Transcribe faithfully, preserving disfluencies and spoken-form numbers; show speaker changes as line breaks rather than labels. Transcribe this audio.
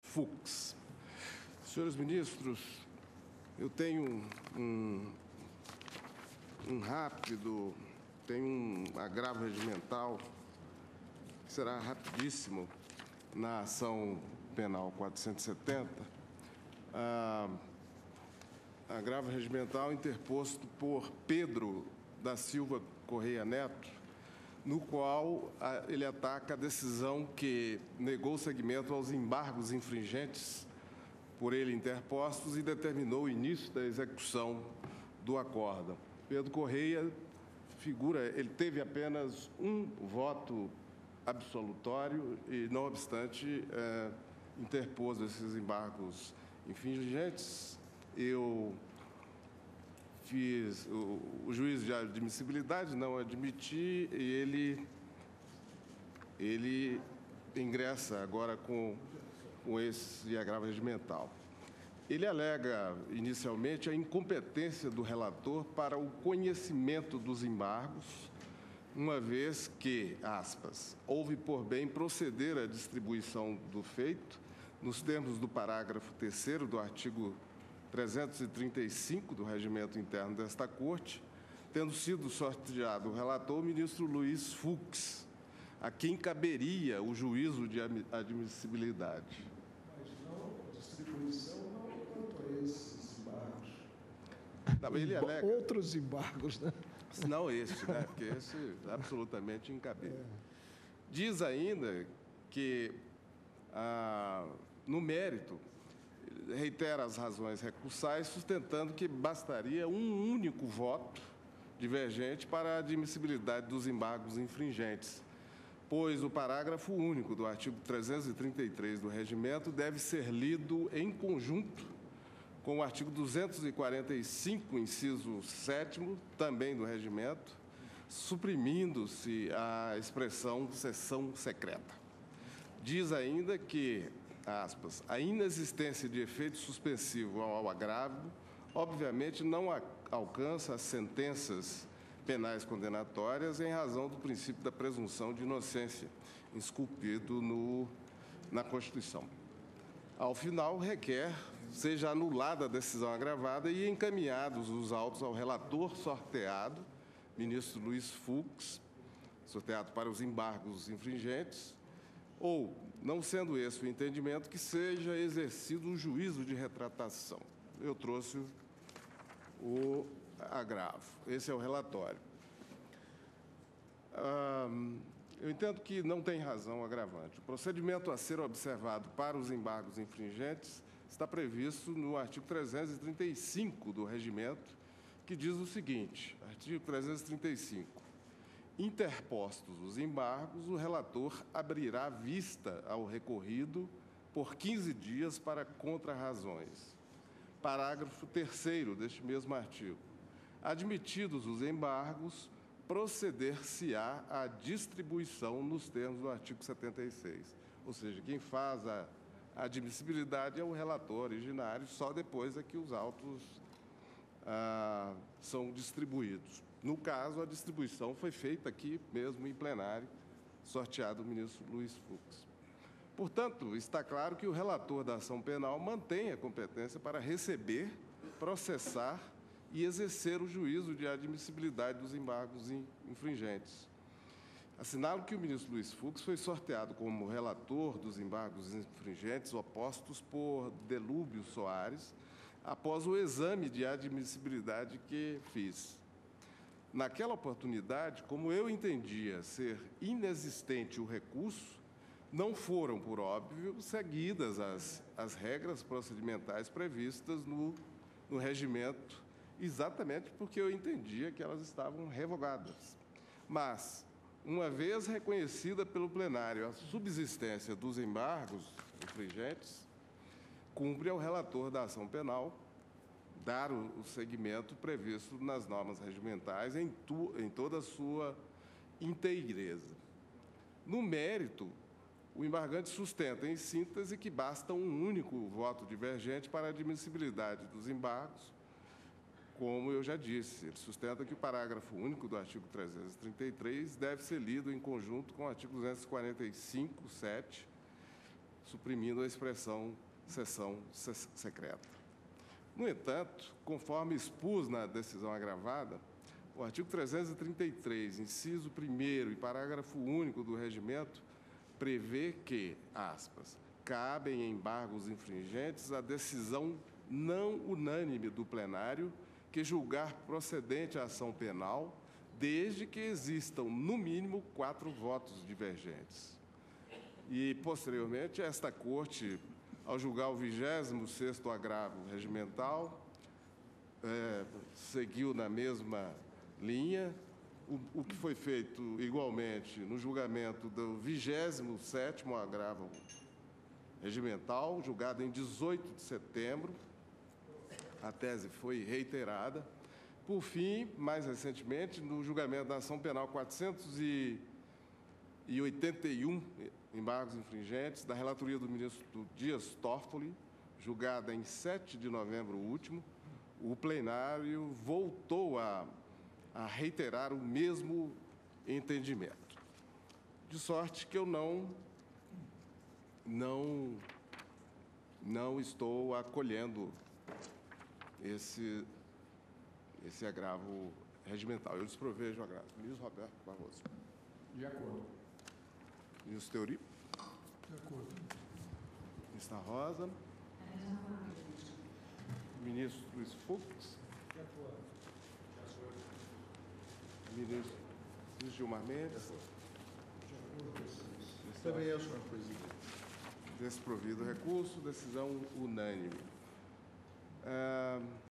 Fux. Senhores ministros, eu tenho um, um rápido, tenho um agravo regimental, que será rapidíssimo, na ação penal quatrocentos e setenta, a, agravo regimental interposto por Pedro da Silva Correia Neto, no qual a, ele ataca a decisão que negou seguimento aos embargos infringentes por ele interpostos e determinou o início da execução do acórdão. Pedro Correia figura, ele teve apenas um voto absolutório e, não obstante, é, interpôs esses embargos infringentes. Eu fiz o, o juízo de admissibilidade, não admiti, e ele, ele ingressa agora com, com esse agravo regimental. Ele alega, inicialmente, a incompetência do relator para o conhecimento dos embargos, uma vez que, aspas, houve por bem proceder à distribuição do feito, nos termos do parágrafo terceiro do artigo trezentos e trinta e cinco do Regimento Interno desta Corte, tendo sido sorteado o relator, o ministro Luiz Fux, a quem caberia o juízo de admissibilidade.
Mas não a distribuição, não quanto a esses embargos.
Não, ele alega...
Outros embargos, né?
Não este, né? Porque esse é absolutamente incabível. Diz ainda que, ah, no mérito, reitera as razões recursais, sustentando que bastaria um único voto divergente para a admissibilidade dos embargos infringentes, pois o parágrafo único do artigo trezentos e trinta e três do Regimento deve ser lido em conjunto com o artigo duzentos e quarenta e cinco, inciso sétimo, também do Regimento, suprimindo-se a expressão sessão secreta. Diz ainda que, aspas, a inexistência de efeito suspensivo ao agravo, obviamente, não alcança as sentenças penais condenatórias em razão do princípio da presunção de inocência, esculpido no, na Constituição. Ao final, requer seja anulada a decisão agravada e encaminhados os autos ao relator sorteado, ministro Luiz Fux, sorteado para os embargos infringentes, ou, não sendo esse o entendimento, que seja exercido um juízo de retratação. Eu trouxe o agravo. Esse é o relatório. Hum, eu entendo que não tem razão agravante. O procedimento a ser observado para os embargos infringentes está previsto no artigo trezentos e trinta e cinco do Regimento, que diz o seguinte, artigo trezentos e trinta e cinco, interpostos os embargos, o relator abrirá vista ao recorrido por quinze dias para contrarrazões. Parágrafo terceiro deste mesmo artigo. Admitidos os embargos, proceder-se-á à distribuição nos termos do artigo setenta e seis. Ou seja, quem faz a admissibilidade é o relator originário, só depois é que os autos ah, são distribuídos. No caso, a distribuição foi feita aqui mesmo em plenário, sorteado o ministro Luiz Fux. Portanto, está claro que o relator da ação penal mantém a competência para receber, processar e exercer o juízo de admissibilidade dos embargos infringentes. Assinalo que o ministro Luiz Fux foi sorteado como relator dos embargos infringentes opostos por Delúbio Soares, após o exame de admissibilidade que fiz. Naquela oportunidade, como eu entendia ser inexistente o recurso, não foram, por óbvio, seguidas as, as regras procedimentais previstas no, no regimento, exatamente porque eu entendia que elas estavam revogadas. Mas, uma vez reconhecida pelo plenário a subsistência dos embargos infringentes, cumpre ao relator da ação penal dar o, o segmento previsto nas normas regimentais em, tu, em toda a sua inteireza. No mérito, o embargante sustenta, em síntese, que basta um único voto divergente para a admissibilidade dos embargos. Como eu já disse, ele sustenta que o parágrafo único do artigo trezentos e trinta e três deve ser lido em conjunto com o artigo duzentos e quarenta e cinco, sete, suprimindo a expressão sessão se- secreta. No entanto, conforme expus na decisão agravada, o artigo trezentos e trinta e três, inciso primeiro e parágrafo único do regimento, prevê que, aspas, cabem embargos infringentes à decisão não unânime do plenário que julgar procedente a ação penal, desde que existam, no mínimo, quatro votos divergentes. E, posteriormente, esta Corte, ao julgar o vigésimo sexto agravo regimental, é, seguiu na mesma linha, o, o que foi feito igualmente no julgamento do vigésimo sétimo agravo regimental, julgado em dezoito de setembro. A tese foi reiterada. Por fim, mais recentemente, no julgamento da ação penal quatrocentos e oitenta e um, embargos infringentes, da relatoria do ministro Dias Toffoli, julgada em sete de novembro último, o plenário voltou a, a reiterar o mesmo entendimento. De sorte que eu não, não, não estou acolhendo esse, esse agravo regimental. Eu desprovejo o agravo. Ministro Roberto Barroso.
De acordo.
Ministro Teori.
De acordo.
Ministra Rosa. Ministro Luiz Fux.
De acordo.
Ministro Luiz Gilmar Mendes.
De acordo.
Também eu, senhor presidente.
Desprovido o recurso, decisão unânime. Ah,